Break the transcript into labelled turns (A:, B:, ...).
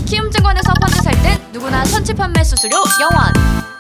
A: 키움증권에서 펀드 살 땐 누구나 선취 판매 수수료 0원.